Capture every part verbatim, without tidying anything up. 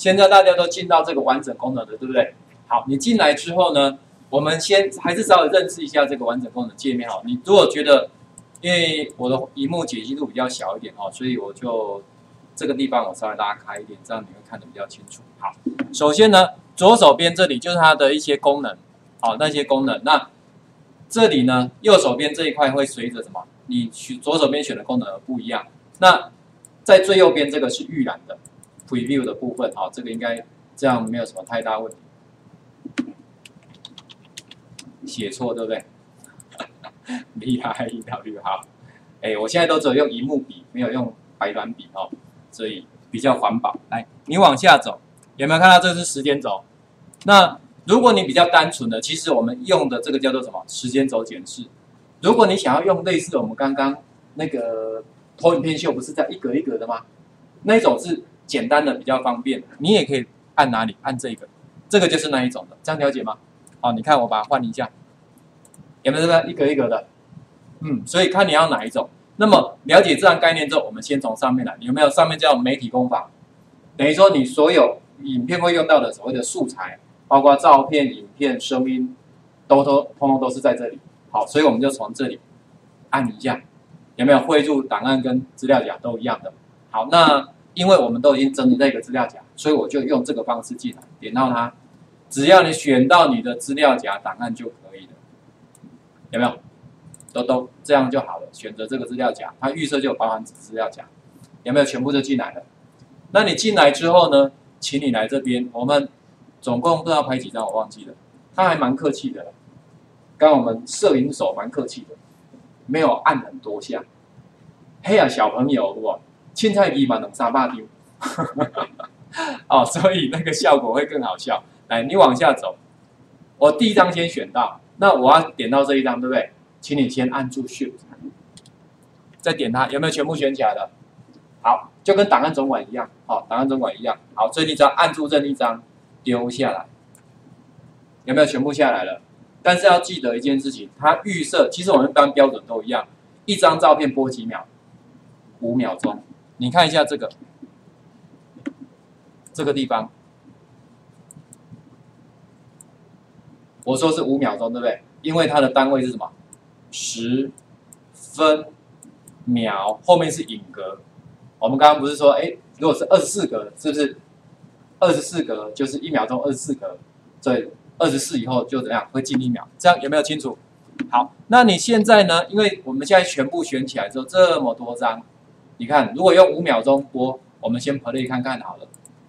现在大家都进到这个完整功能的，对不对？好，你进来之后呢，我们先还是稍微认识一下这个完整功能界面。好，你如果觉得，因为我的萤幕解析度比较小一点哦，所以我就这个地方我稍微拉开一点，这样你会看得比较清楚。好，首先呢，左手边这里就是它的一些功能，好，那些功能。那这里呢，右手边这一块会随着什么？你取左手边选的功能而不一样。那在最右边这个是预览的 preview 的部分，好，这个应该这样没有什么太大问题。写错对不对？厉害，一条律好。哎，我现在都只有用萤幕笔，没有用白板笔哦，所以比较环保。来，你往下走，有没有看到这是时间轴？那如果你比较单纯的，其实我们用的这个叫做什么？时间轴检视。如果你想要用类似我们刚刚那个投影片秀，不是在一格一格的吗？那一种是简单的，比较方便。你也可以按哪里？按这个，这个就是那一种的，这样了解吗？好，你看我把它换一下，有没有这个一格一格的？嗯，所以看你要哪一种。那么了解这样概念之后，我们先从上面来，有没有上面叫媒体工坊？等于说你所有影片会用到的所谓的素材，包括照片、影片、声音，都都通通都是在这里。好，所以我们就从这里按一下，有没有汇入档案跟资料夹都一样的？好，那因为我们都已经整理这个资料夹，所以我就用这个方式进来，点到它。只要你选到你的资料夹档案就可以了，有没有？都都这样就好了。选择这个资料夹，它预设就有包含资料夹，有没有？全部就进来了。那你进来之后呢，请你来这边，我们总共不知道拍几张，我忘记了。他还蛮客气的，刚我们摄影手蛮客气的，没有按很多下。嘿呀，小朋友哇，青菜皮嘛能三百丢，哦，所以那个效果会更好笑。来，你往下走，我第一张先选到，那我要点到这一张，对不对？请你先按住 Shift， 再点它，有没有全部选起来了？好，就跟档案总管一样，好、哦，档案总管一样。好，所以你只要按住任一张，丢下来，有没有全部下来了？但是要记得一件事情，它预设，其实我们一般标准都一样，一张照片播几秒？五秒钟。你看一下这个，这个地方。我说是五秒钟，对不对？因为它的单位是什么？十分秒，后面是影格。我们刚刚不是说，哎，如果是二十四格，是不是二十四格就是一秒钟二十四格？所以二十四以后就怎样？会进一秒，这样有没有清楚？好，那你现在呢？因为我们现在全部选起来之后，这么多张，你看，如果用五秒钟播，我们先 play 看看好了，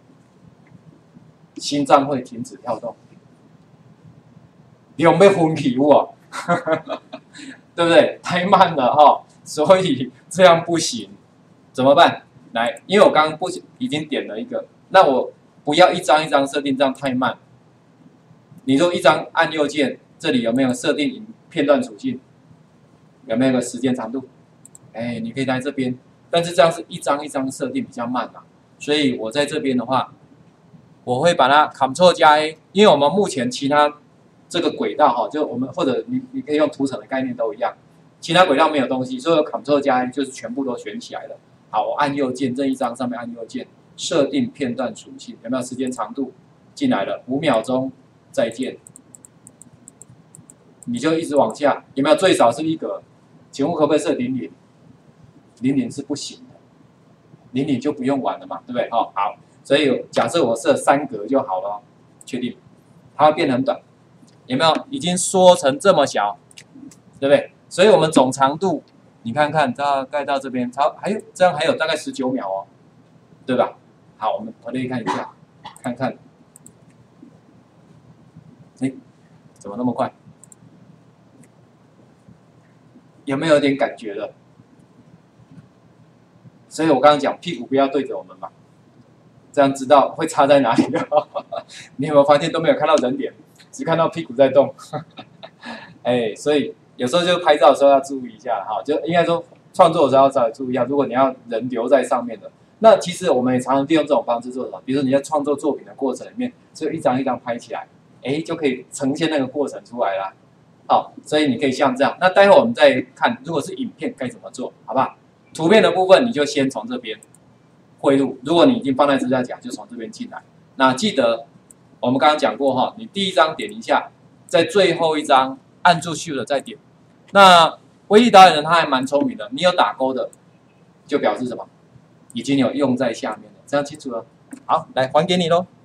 心脏会停止跳动。有没有昏体物啊？对不对？太慢了哈、哦，所以这样不行，怎么办？来，因为我刚刚不已经点了一个，那我不要一张一张设定，这样太慢。你说一张按右键，这里有没有设定影片段属性？有没有个时间长度？哎，你可以在这边，但是这样是一张一张设定比较慢嘛，所以我在这边的话，我会把它 Ctrl 加 A， 因为我们目前其他这个轨道哈，就我们或者你你可以用图层的概念都一样，其他轨道没有东西，所以 Ctrl 加 A 就是全部都选起来了。好，我按右键，这一张上面按右键，设定片段属性，有没有时间长度？进来了，五秒钟，再见。你就一直往下，有没有最少是一格？请问可不可以设零零？零零是不行的，零零就不用玩了嘛，对不对？哦，好，所以假设我设三格就好了，确定，它会变很短。有没有已经缩成这么小，对不对？所以我们总长度，你看看大概到这边，超还有这样还有大概十九秒哦，对吧？好，我们 play 看一下，看看，哎，怎么那么快？有没有点感觉了？所以我刚刚讲屁股不要对着我们嘛，这样知道会插在哪里了。你有没有发现都没有看到人脸？只看到屁股在动，哎，所以有时候就拍照的时候要注意一下哈，就应该说创作的时候要稍微注意一下。如果你要人留在上面的，那其实我们也常常利用这种方式做什么？比如说你在创作作品的过程里面，就一张一张拍起来，哎，就可以呈现那个过程出来啦。好，所以你可以像这样。那待会我们再看，如果是影片该怎么做，好不好？图片的部分你就先从这边汇入，如果你已经放在资料夹，就从这边进来。 那记得我们刚刚讲过哈，你第一张点一下，在最后一张按住 Shift 再点。那威力导演人他还蛮聪明的，你有打勾的，就表示什么？已经有用在下面了，这样清楚了。好，来还给你喽。